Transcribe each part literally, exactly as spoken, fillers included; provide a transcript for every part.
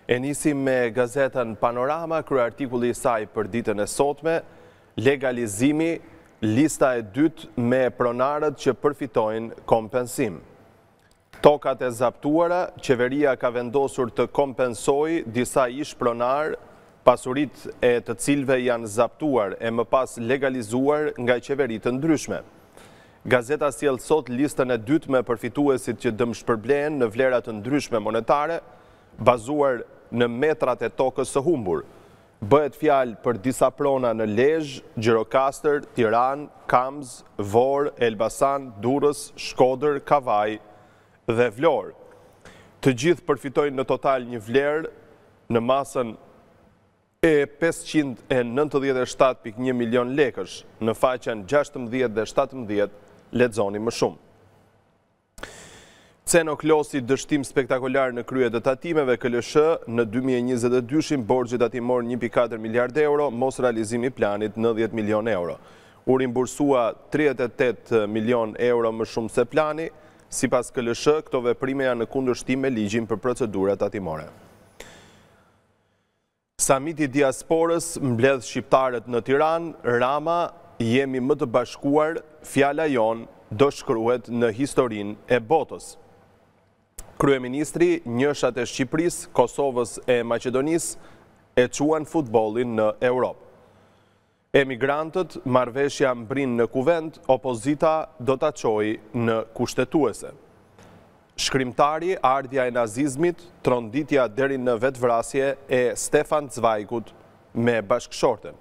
E nisim me gazetën Panorama, krye artikulli i saj për ditën e sotme, legalizimi, lista e dytë me pronarët që përfitojnë kompensim. Tokat e zaptuara, qeveria ka vendosur të kompensoj disa ish pronar, pasurit e të cilve janë zaptuar e më pas legalizuar nga qeverit të ndryshme. Gazeta sjell sot listën e dytë me përfituesit që dëmshpërblen në vlerat të ndryshme monetare, bazuar në metrat e tokës së humbur. Bëhet fjalë për disa prona në Lezhë, Gjirokastër, Tiranë, Kamz, Vorë, Elbasan, Durrës, Shkodër, Kavaj dhe Vlorë. Të gjithë përfitojnë në total një vlerë në masën e pesëqind e nëntëdhjetë e shtatë pikë një milion lekësh, në faqen gjashtëmbëdhjetë dhe shtatëmbëdhjetë, lexoni më shumë. Ceno klosi dështim spektakolar në krye të tatimeve K L S H në dy mijë e njëzet e dy-shin, borxhi tatimor një pikë katër miliard euro, mos realizimi planit nëntëdhjetë milion euro. U rimbursua tridhjetë e tetë milion euro më shumë se plani, sipas K L S H, këto veprime janë në kundërshtim me ligjin për procedurat tatimore. Samiti i diasporës mbledh shqiptarët në Tiranë, Rama, jemi më të bashkuar, fjala jon do shkruhet në historinë e botës. Kryeministri, njëshat e Shqipërisë, Kosovës e Maqedonisë e quan futbollin në Europë. Emigrantët, marrëveshja mbrin në kuvent, opozita do ta çojë në kushtetuese. Shkrimtari, ardhja e nazizmit, tronditja deri në vetvrasje e Stefan Zweigut me bashkëshorten.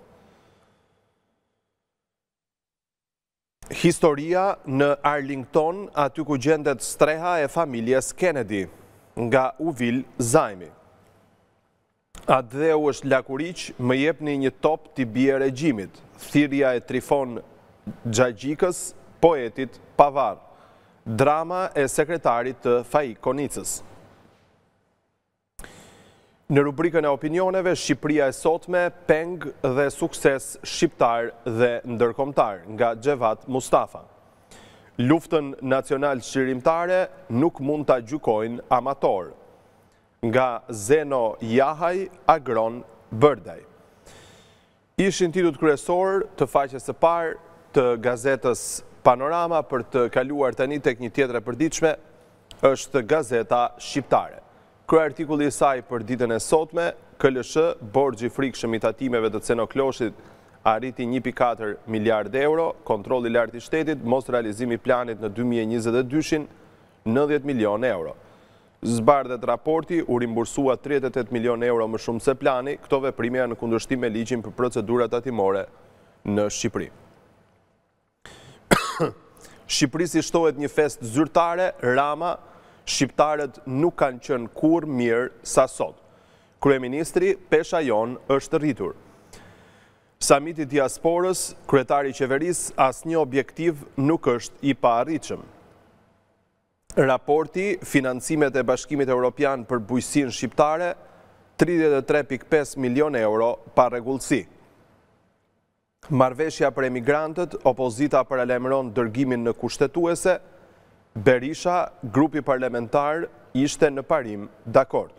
Historia në Arlington, aty ku gjendet streha e familjes Kennedy, nga Uvil Zajmi. Adheu është lakuriq, më jepni një top t'i bie regjimit, thirrja e Trifon Xhaxhikës, poetit pavar. Drama e sekretarit të Faik Konicës. Në rubrikën e opinioneve, Shqipëria e sotme, peng dhe sukses shqiptar dhe ndërkombëtar, nga Xhevat Mustafa. Luftën nacional çlirimtare nuk mund ta gjykojnë amator, nga Zeno Jahaj, Agron Bërdaj. Ishin titujt kryesorë të faqes së parë të gazetës Panorama. Për të kaluar tani tek një tjetër e përditshme, është Gazeta Shqiptare. Krye artikulli i saj për ditën e sotme, K L S H, borxhi i frikshëm i tatimeve të Cenokloshit arriti një pikë katër miliard euro, kontrolli i lartë i shtetit, mos realizimi i planit në dy mijë e njëzet e dy-shin, nëntëdhjetë milion euro. Zbardhet raporti, u rimbursua tridhjetë e tetë milion euro më shumë se plani, këto veprime janë në kundërshtim me ligjin për procedurat tatimore në Shqipëri. Shqipërisë i shtohet një fest zyrtare, Rama, shqiptarët nuk kanë qenë kur mirë sa sot. Kryeministri, pesha jon është rritur. Samiti i diasporës, kryetari i qeverisë, asnjë objektiv nuk është i paarritshëm. Raporti, financimet e Bashkimit Evropian për bujqësinë shqiptare, tridhjetë e tre pikë pesë milion euro pa rregullsi. Marrëveshja për emigrantët, opozita paralajmëron dërgimin në kushtetuese. Berisha, grupi parlamentar, ishte në parim dakord.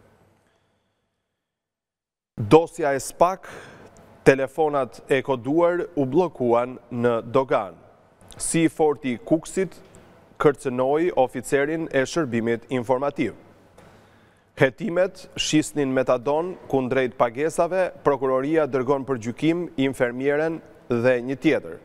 Dosja e SPAK, telefonat e koduar u blokuan në dogan. Si i forti Kuksit kërcënoi oficerin e shërbimit informativ. Hetimet shisnin metadon kundrejt pagesave, prokuroria dërgon për gjykim infermieren dhe një tjetër.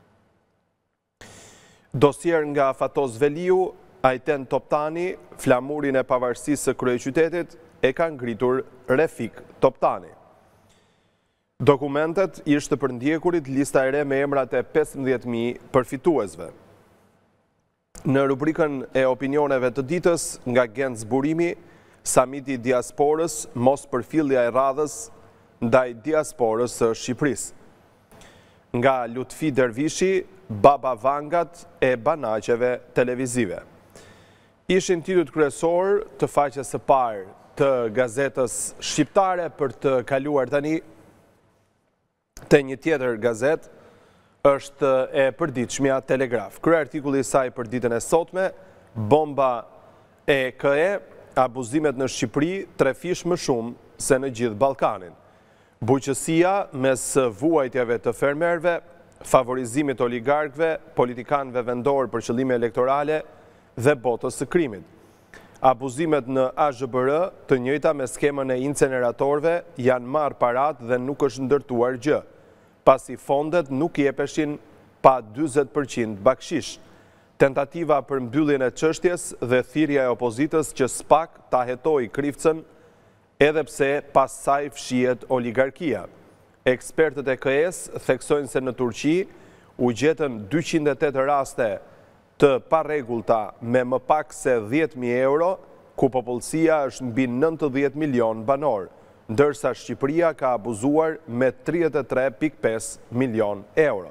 Dosier nga Fatos Veliu, Ajten Toptani, flamurin e pavarësisë së kryeqytetit e ka ngritur Refik Toptani. Dokumentet ishte për ndjekurit lista e re me emrat e pesëmbëdhjetë mijë përfituesve. Në rubrikën e opinioneve të ditës, nga Genc Zburimi, Samiti i diasporës, mos përfillja e radhës ndaj diasporës së Shqipërisë. Nga Lutfi Dervishi, baba vangat e banaqeve televizive. Ishin titujt kryesorë të faqes së parë të gazetës shqiptare. Për të kaluar tani te një tjetër gazetë, është e përditshmja Telegraf. Krye artikulli i saj për ditën e sotme, bomba e K E, abuzimet në Shqipëri tre fish më shumë se në gjithë Ballkanin. Buqësia mes vuajtjeve të fermerëve, favorizimit oligarkëve, politikanëve vendor për qëllime elektorale dhe botës së krimit. Abuzimet në A Z B R, të njëjta me skemën e inceneratorëve, janë marrë parat dhe nuk është ndërtuar gjë, pasi fondet nuk jepeshin pa dyzet përqind bakshish. Tentativa për mbylljen e çështjes dhe thirrja e opozitës që s'pak ta hetoj Krifcën, edhe pse pas saj fshihet oligarkia. Ekspertët e K S theksojnë se në Turqi u gjetën dyqind e tetë raste të parregullta me më pak se dhjetë mijë euro, ku popullsia është mbi nëntëdhjetë milion banor, ndërsa Shqipëria ka abuzuar me tridhjetë e tre pikë pesë milion euro.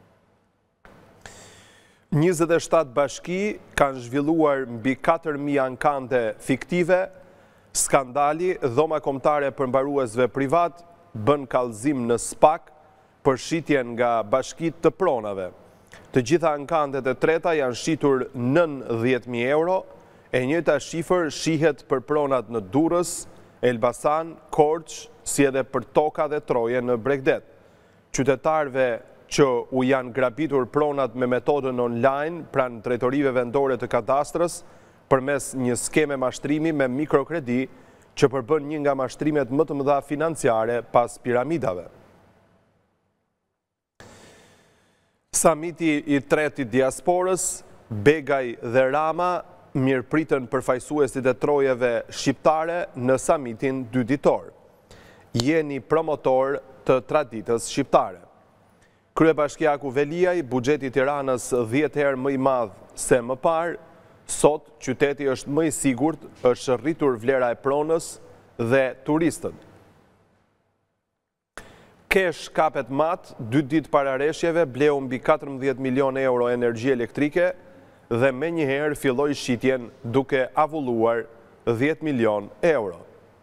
njëzet e shtatë bashki kanë zhvilluar mbi katër mijë ankante fiktive. Skandali, dhoma kombëtare për mbaruesve privat bën kallëzim në SPAK për shitjen nga bashkitë të pronave. Të gjitha ankantet e treta janë shitur nëntëdhjetë mijë euro, e njëjta shifër shihet për pronat në Durrës, Elbasan, Korçë, si edhe për toka dhe troje në Bregdet. Qytetarëve që u janë grabitur pronat me metodën online pranë drejtorive vendore të kadastrës përmes një skeme mashtrimi me mikrokredi që përbën një nga mashtrimet më të mëdha financiare pas piramidave. Samiti i tretë i diasporës, Begaj dhe Rama mirëpritën përfaqësuesit e trojeve shqiptare në samitin dy ditor. Jeni promotor të traditës shqiptare. Kryebashkiaku Veliaj, buxheti i Tiranës dhjetë herë më i madh se më parë, sot qyteti është më i sigurt, është rritur vlera e pronës dhe turistët. Kesh kapet mat, dy ditë para reshjeve bleu mbi katërmbëdhjetë milion euro energji elektrike dhe me njëherë filloi shitjen duke avulluar dhjetë milion euro.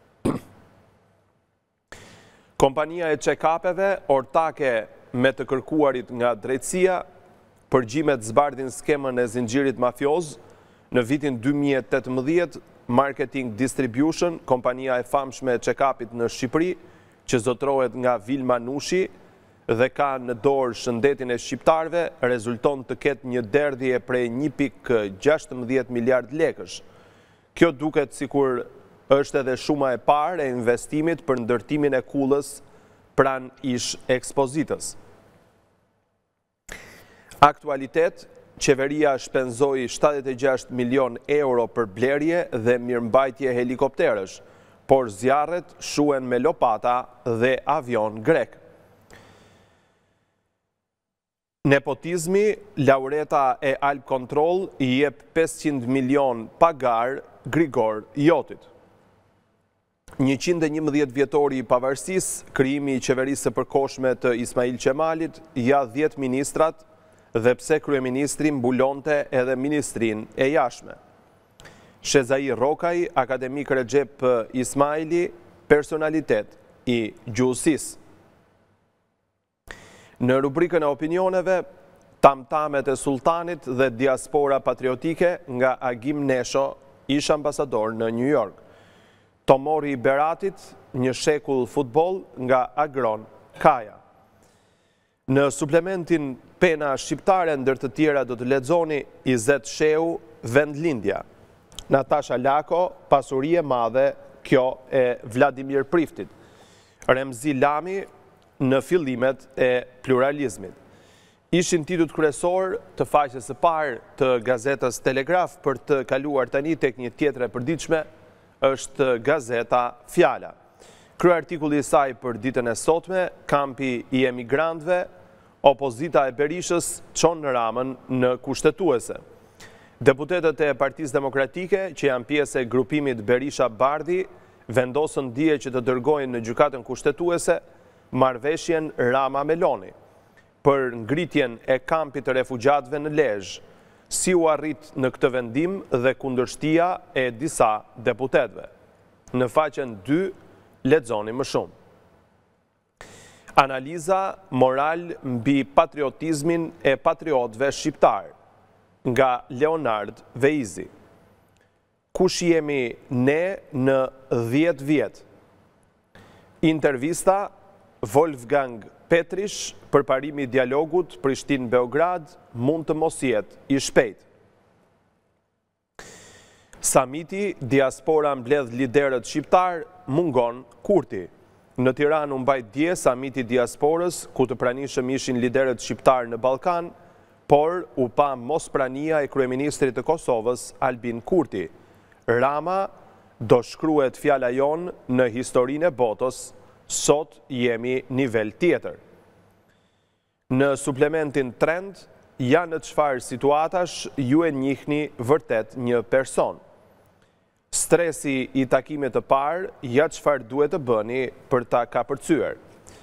Kompania e check-upeve, ortake me të kërkuarit nga drejtësia, përgjimet zbardhin skemën e zinxhirit mafioz. Në vitin dy mijë e tetëmbëdhjetë, Marketing Distribution, kompania e famshme e check-upit në Shqipëri, që zotrohet nga Vilma Nushi dhe ka në dorë shëndetin e shqiptarëve, rezulton të ketë një derdhje prej një pikë gjashtëmbëdhjetë miliard lekësh. Kjo duket sikur është edhe shuma e parë e investimit për ndërtimin e kullës pranë ish ekspozitës. Aktualitet, qeveria shpenzoi shtatëdhjetë e gjashtë milion euro për blerje dhe mirëmbajtje helikopterësh, por zjarret shuen me lopata dhe avion grek. Nepotizmi, laureta e Alp Control i jep pesëqind milion pagar Grigor Jotit. njëqind e njëmbëdhjetë vjetori i pavarësisë, krijimi i qeverisë së përkohshme të Ismail Qemalit, ja dhjetë ministrat dhe pse kryeministri mbulonte edhe ministrinë e jashtme. Shezai Rokaj, akademik Recep Ismaili, personalitet i gjuhësisë. Në rubrikën e opinioneve, tamtamet e sultanit dhe diaspora patriotike nga Agim Nesho, ish ambasador në New York. Tomori i Beratit, një shekull futboll nga Agron Kaja. Në suplementin Pena shqiptare ndër të tjera do të lexoni Izet Sheu, Vendlindja. Natasha Lako, pasuri e madhe, kjo e Vladimir Priftit. Remzi Lami, në fillimet e pluralizmit. Ishin titujt kryesor të faqes së parë të gazetës Telegraf. Për të kaluar tani tek një tjetër e përditshme, është gazeta Fjala. Kryeartikulli i saj për ditën e sotme, kampi i emigrantëve, opozita e Berishës çon Ramën në kushtetuese. Deputetët e Partisë Demokratike, që janë pjesë e grupimit Berisha-Bardhi, vendosën dije që të dërgojnë në gjykatën kushtetuese marrëveshjen Rama-Meloni për ngritjen e kampit të refugjatëve në Lezhë, si u arrit në këtë vendim dhe kundërshtia e disa deputetëve. Në faqen dy lexoni më shumë. Analiza moral mbi patriotizmin e patriotëve shqiptar nga Leonard Veizi. Kush jemi ne në dhjetë vjet? Intervista Wolfgang Petrish, përparimi i dialogut Prishtinë-Beograd mund të mos jetë i shpejt. Samiti Diaspora mbledh liderët shqiptar, mungon Kurti. Në Tiranë u mbajt dje samiti diasporës, ku të pranishëm ishin liderët shqiptar në Ballkan, por u pa mosprania e kryeministrit të Kosovës, Albin Kurti. Rama do shkruhet fjala jon në historinë e botës, sot jemi nivel tjetër. Në suplementin trend, janë në çfarë situatash ju e njihni vërtet një person. Stresi i takimit të parë, ja çfarë duhet të bëni për ta kapërcyer.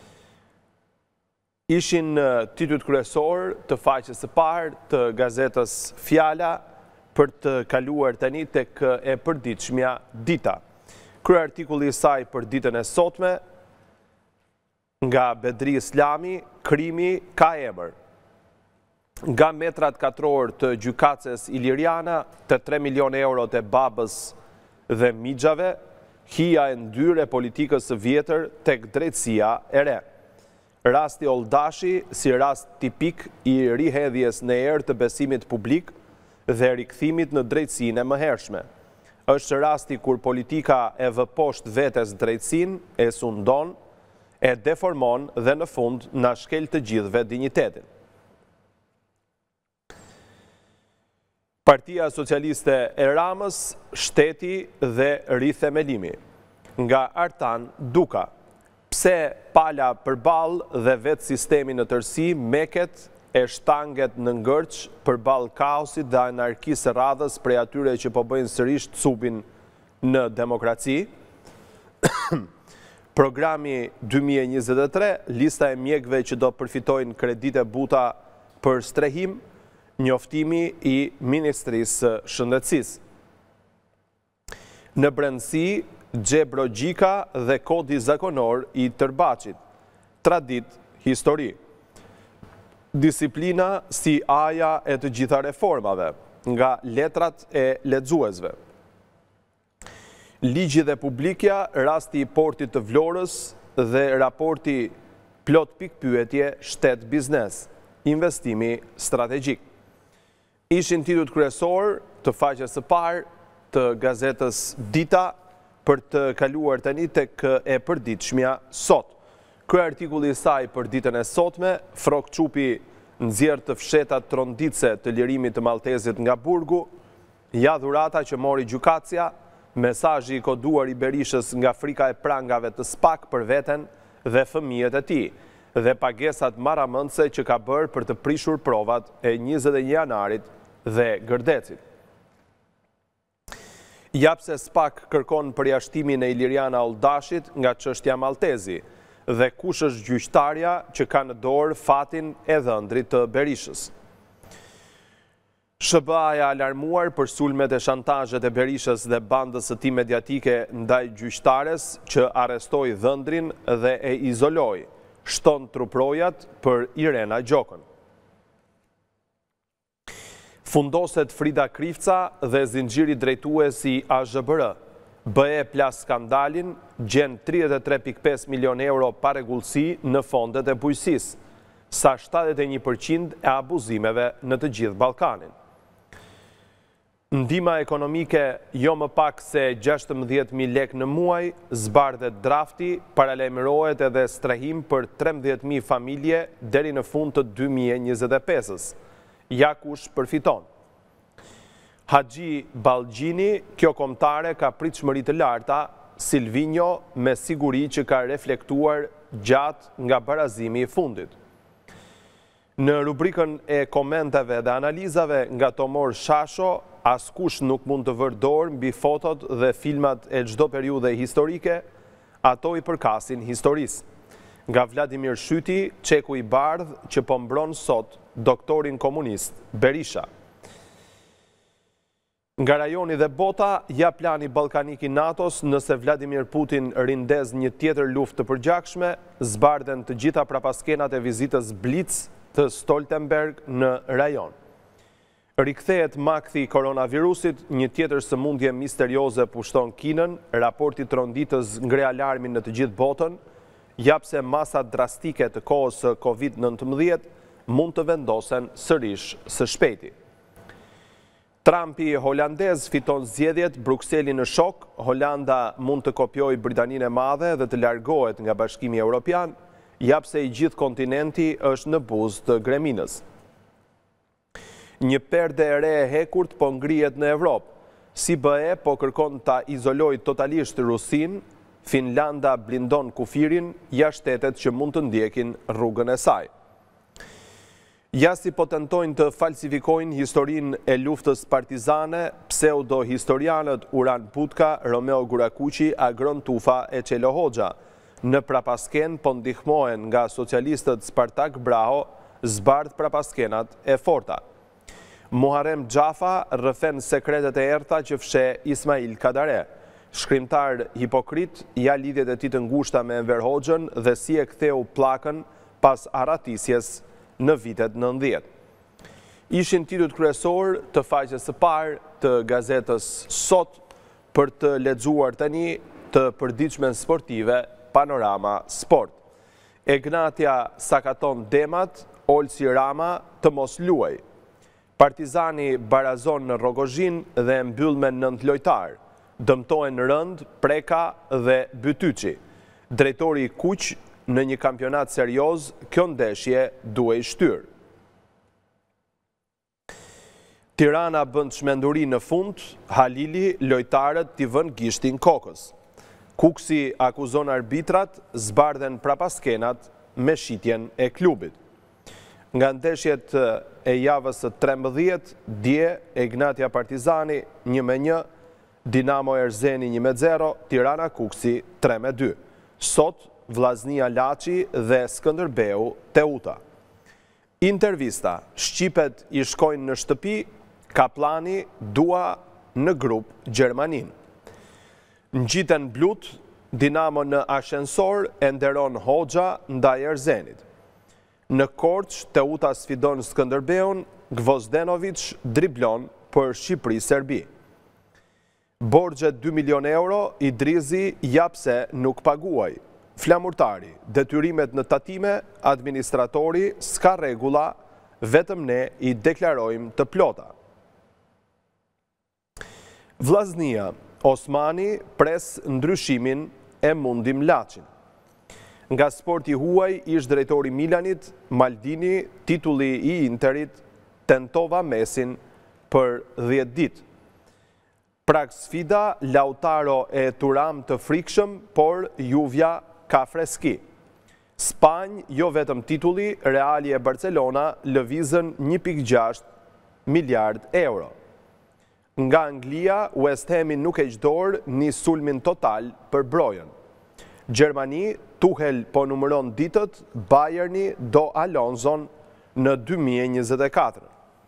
Ishin në titujt kryesor të faqes së parë të gazetës Fjala për të kaluar tani tek e përditshmja dita. Kryeartikulli i saj për ditën e sotme, nga Bedri Islami, krimi ka emër. Nga metrat katror të gjykatës iliriana, të tre milion euro të babës dhe migjave, hija e ndyrë e politikës së vjetër tek drejtësia e re. Rasti Oldashi si rast tipik i rihedhjes në erë të besimit publik dhe rikthimit në drejtësinë e mëhershme. Është rasti kur politika e vë poshtë vetes drejtësinë, e sundon, e deformon dhe në fund na shkel të gjithëve dinjitetin. Partia Socialiste e Ramës, shteti dhe rithemelimi. Nga Artan Duka. Pse pala përballë dhe vetë sistemi në tërësi meket e shtanget në ngërç përballë kaosit dhe anarkisë radhës prej atyre që po bëjnë sërish cupin në demokraci. Programi dy mijë e njëzet e tre, lista e mjekëve që do përfitojnë kredite buta për strehim, njoftimi i Ministrisë Shëndetësisë. Në brendësi, gjebrogjika dhe kodi zakonor i tërbaqit. Tradit, histori. Disiplina si aja e të gjitha reformave, nga letrat e lexuesve. Ligji dhe publikja, rasti i portit të Vlorës dhe raporti plot pikpyetje shtet biznes, investimi strategjik. Ishin titujt kryesor të faqes së parë të gazetës Dita për të kaluar tani tek e përditshmja sot. Kryeartikulli i saj për ditën e sotme, Frok Çupi nxjerr të fsheta tronditse të lirimit të maltezit nga burgu, ja dhurata që mori gjykatësia, mesazhi i koduar i Berishës nga frika e prangave të spak për veten dhe fëmijët e tij, dhe pagesat maramëndse që ka bërë për të prishur provat e njëzet e një janarit dhe Gërdecit. Japse spak kërkon përjashtimin e Iliriana Oldashit nga çështja maltezi dhe kush është gjyqtarja që ka në dorë fatin e dhëndrit të Berishës. Sh B A-ja alarmuar për sulmet e shantazhet e Berishës dhe bandës së tij mediatike ndaj gjyqtares që arrestoi dhëndrin dhe e izoloi, shton truprojat për Irena Gjokën. Fundoset Frida Krifca dhe zinxhiri drejtues i A Z B R. B E plas skandalin, gjen tridhjetë e tre pikë pesë milion euro parregullsi në fondet e bujqësisë, sa shtatëdhjetë e një përqind e abuzimeve në të gjithë Ballkanin. Ndihma ekonomike jo më pak se gjashtëmbëdhjetë mijë lekë në muaj, zbardhet drafti, paralajmërohet edhe strehim për trembëdhjetë mijë familje deri në fund të dy mijë e njëzet e pesës. Ja kush përfiton. Haxhi Ballgjini, kjo kombëtare ka pritshmëri të larta, Silvinjo me siguri që ka reflektuar gjatë nga barazimi i fundit. Në rubrikën e komenteve dhe analizave nga Tomor Shasho, askush nuk mund të vërë dorë mbi fotot dhe filmat e çdo periudhe historike, ato i përkasin historisë. Nga Vladimir Shyti, çeku i bardh që po mbron sot doktorin komunist Berisha. Nga rajoni dhe bota, ja plani ballkanik i NATO-s nëse Vladimir Putin rindez një tjetër luftë të përgjakshme, zbardhen të gjitha prapaskenat e vizitës Blitz të Stoltenberg në rajon. Rikthehet makthi i koronavirusit, një tjetër sëmundje misterioze pushton Kinën, raporti tronditës ngre alarmin në të gjithë botën, jap se masat drastike të kohës së kovid nëntëmbëdhjetë mund të vendosen sërish së shpejti. Trumpi holandez fiton zgjedhjet, Brukseli në shok, Holanda mund të kopjojë Britaninë e Madhe dhe të largohet nga Bashkimi Evropian, jap se i gjithë kontinenti është në buzë të greminës. Një perde e re e hekurt po ngrihet në Evropë. Si B E po kërkon ta izolojë totalisht Rusinë, Finlanda blindon kufirin jashtë shtetet që mund të ndjekin rrugën e saj. Jasi po tentojnë të falsifikojnë historinë e luftës partizane, pseudo-historianët Uran Putka, Romeo Gurakuqi, Agron Tufa e Qelo Hoxha. Në Prapasken po ndihmohen nga socialistët Spartak Braho, zbardh Prapaskenat e forta. Muharrem Xhafa rrëfen sekretet e errta që fshe Ismail Kadare. Shkrimtar hipokrit, ja lidhjet e tij të ngushta me Enver Hoxhën dhe si e ktheu pllakën pas arratisjes në vitet nëntëdhjetë. Ishin titujt kryesor të faqes së parë të gazetës Sot për të lexuar tani të përditshme sportive Panorama Sport. Egnatja sakaton demat, Olsi Rama të mos luaj. Partizani barazon në Rogozhin dhe mbyll me nëntë lojtar. Dëmtojnë Rënd, Preka dhe Bytyçi. Drejtori i kuq në një kampionat serioz, kjo ndeshje duhej shtyr. Tirana bën çmenduri në fund, Halili lojtarët t'i vën gishtin kokës. Kuksi akuzon arbitrat, zbardhen Prapaskenat me shitjen e klubit. Nga ndeshjet e javës së trembëdhjetë, dje Egnatja Partizani një me një, Dinamo Erzeni një me zero, Tirana Kuksi tre me dy. Sot Vllaznia Laçi dhe Skënderbeu Teuta. Intervista, shqipet i shkojnë në shtëpi, Kaplani dua në grup Gjermaninë. Ngjiten blut, Dinamo në ashensor e nderon Hoxha ndaj Erzenit. Në Korçë, Teuta sfidon Skënderbeun, Gvozdenovic driblon për Shqipëri-Serbi. Borxhet dy milion euro, Idrizi jap se nuk paguaj. Flamurtari, detyrimet në tatime, administratori, s'ka rregulla, vetëm ne i deklarojmë të plota. Vllaznia, Osmani pres ndryshimin e mundim Laçin. Nga sporti huaj, ish drejtori Milanit, Maldini, titulli i Interit, tentova Mesin për dhjetë ditë. Prag sfida, Lautaro e Turam të frikshëm, por Juvja ka freski. Spanjë, jo vetëm titulli, Reali e Barcelona lëvizën një pikë gjashtë miliard euro. Nga Anglia, West Hami nuk e qdor një sulmin total për brojën. Gjermani, Tuchel po numëron ditët, Bayerni do Alonson në dy mijë e njëzet e katër.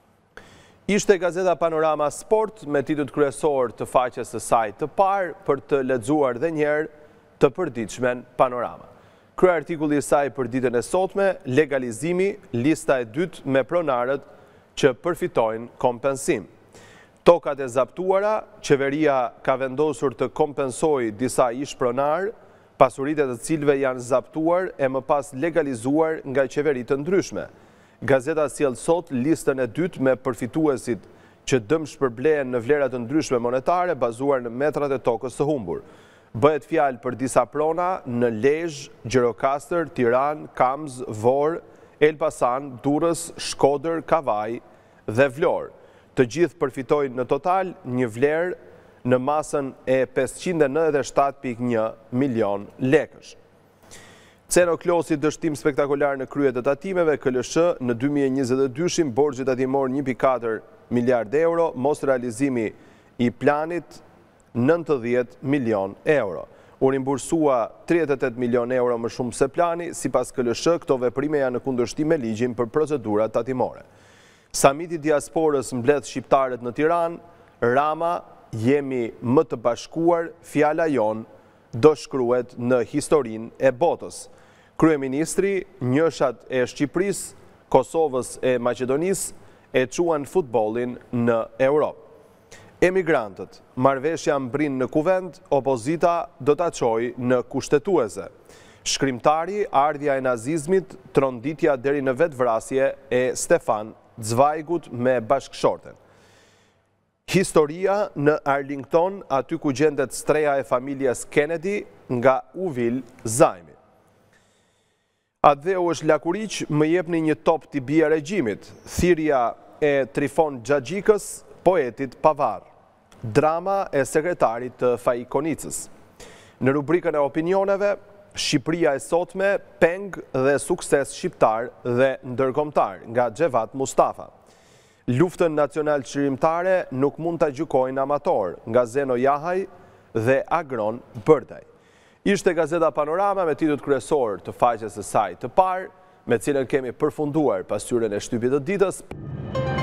Ishte gazeta Panorama Sport me titujt kryesor të faqes së saj të parë për të lexuar dhe njerë të përditshmen Panorama. Krye artikulli i saj për ditën e sotme, legalizimi, lista e dytë me pronarët që përfitojnë kompensim. Tokat e zaptuara, qeveria ka vendosur të kompensojë disa ish pronarë, pasuritë të cilëve janë zaptuar e më pas legalizuar nga qeveri të ndryshme. Gazeta sjell sot listën e dytë me përfituesit që dëm shpërblehen në vlera të ndryshme monetare bazuar në metrat e tokës së humbur. Bëhet fjalë për disa prona në Lezhë, Gjirokastër, Tiranë, Kamzë, Vorë, Elbasan, Durrës, Shkodër, Kavaj dhe Vlorë. Të gjithë përfitojnë në total një vlerë në masën e pesëqind e nëntëdhjetë e shtatë pikë një milion lekësh. Ceno Klosi dështim spektakolar në krye të tatimeve, K L S H në dy mijë e njëzet e dy borxhi tatimor një pikë katër miliard euro, mos realizimi i planit nëntëdhjetë milion euro. U rimbursua tridhjetë e tetë milion euro më shumë se plani, sipas K L S H këto veprime janë në kundërshtim me ligjin për procedurat tatimore. Samiti diasporës mbledh shqiptarët në Tiranë, Rama, jemi më të bashkuar, fjala jon do shkruhet në historinë e botës. Kryeministri, njëshat e Shqipërisë, Kosovës e Maqedonisë e quan futbolin në Europë. Emigrantët, marrëveshja mbrin në kuvend, opozita do ta çojë në kushtetuese. Shkrimtari, ardhja e nazizmit, tronditja deri në vetvrasje e Stefan Zweigt me bashkëshorten. Historia në Arlington, aty ku gjendet streja e familjes Kennedy nga Uvil Zajmi. Adheu është lakuriq, më jepni një top t'i bie regjimit. Thirrja e Trifon Xhaxhikës, poetit pavar. Drama e sekretarit të Fajkonicës. Në rubrikën e opinioneve, Shqipëria e sotme, peng dhe sukses shqiptar dhe ndërkombëtar nga Xhevat Mustafa. Luftën nacional çlirimtare nuk mund ta gjykojnë amator nga Zeno Jahaj dhe Agron Bërdaj. Ishte gazeta Panorama me titujt kryesor të faqes së saj të parë, me cilën kemi përfunduar pasqyrën e shtypit të ditës.